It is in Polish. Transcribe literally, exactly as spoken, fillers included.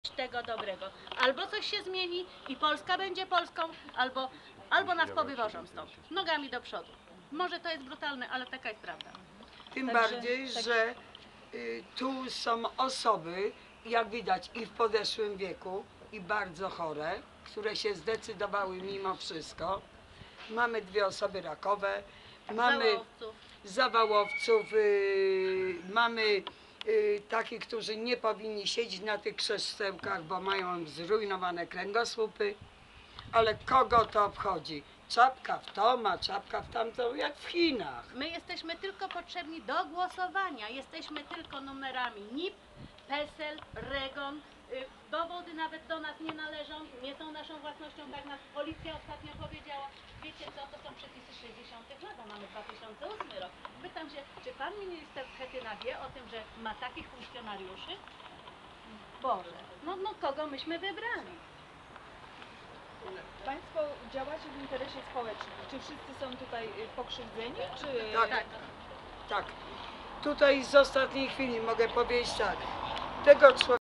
tego dobrego. Albo coś się zmieni i Polska będzie Polską, albo, albo nas powywożą stąd, nogami do przodu. Może to jest brutalne, ale taka jest prawda. Tym Także, bardziej, tak... że y, tu są osoby, jak widać, i w podeszłym wieku, i bardzo chore, które się zdecydowały mimo wszystko. Mamy dwie osoby rakowe, mamy Zawałowców, zawałowców, y, mamy y, takich, którzy nie powinni siedzieć na tych krzesełkach, bo mają zrujnowane kręgosłupy. Ale kogo to obchodzi? Czapka w to, ma czapka w tamto, jak w Chinach. My jesteśmy tylko potrzebni do głosowania. Jesteśmy tylko numerami N I P, PESEL, REGON. Y, Dowody nawet do nas nie należą, nie są naszą własnością, tak nas policja ostatnio powiedziała. Wiecie co, to są przepisy sześćdziesiątych lat, a mamy dwa tysiące ósmy rok. Pytam się, czy pan minister Schetyna wie o tym, że ma takich funkcjonariuszy? Boże, no, no kogo myśmy wybrali? Państwo działacie w interesie społecznym. Czy wszyscy są tutaj pokrzywdzeni, czy... Tak, Tak. tak. Tutaj z ostatniej chwili mogę powiedzieć tak. Tego człowieka